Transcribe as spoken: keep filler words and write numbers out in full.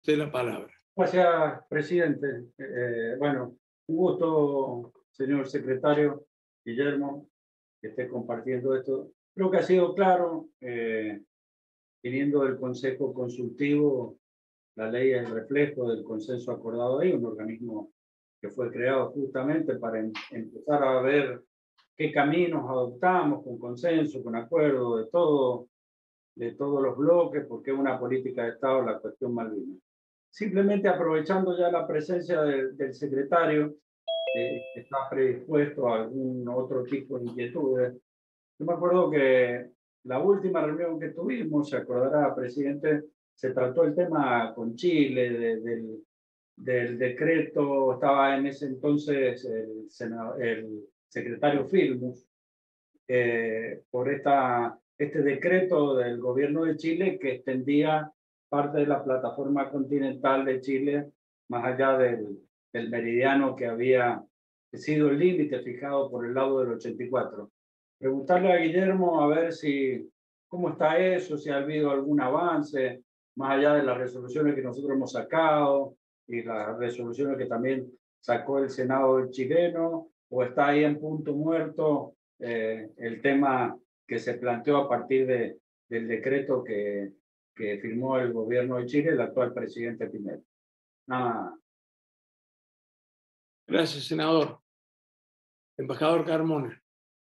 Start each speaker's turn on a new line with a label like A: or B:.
A: Usted la palabra.
B: Gracias, presidente. Eh, bueno, un gusto, señor secretario Guillermo, que esté compartiendo esto. Creo que ha sido claro, eh, viniendo del Consejo Consultivo, la ley es el reflejo del consenso acordado ahí, un organismo que fue creado justamente para em- empezar a ver qué caminos adoptamos con consenso, con acuerdo de todo, de todos los bloques, porque es una política de Estado la cuestión Malvinas. Simplemente aprovechando ya la presencia del, del secretario, eh, que está predispuesto a algún otro tipo de inquietudes. Yo me acuerdo que la última reunión que tuvimos, se acordará, presidente, se trató el tema con Chile, de- del, del decreto, estaba en ese entonces el, senado- el secretario Filmus, eh, por esta, este decreto del gobierno de Chile que extendía parte de la plataforma continental de Chile más allá del, del meridiano que había sido el límite fijado por el lado del ochenta y cuatro. Preguntarle a Guillermo a ver si cómo está eso, si ha habido algún avance, más allá de las resoluciones que nosotros hemos sacado y las resoluciones que también sacó el Senado chileno, o está ahí en punto muerto eh, el tema que se planteó a partir de, del decreto que, que firmó el gobierno de Chile, el actual presidente Piñera. Nada.
A: Gracias, senador. Embajador Carmona.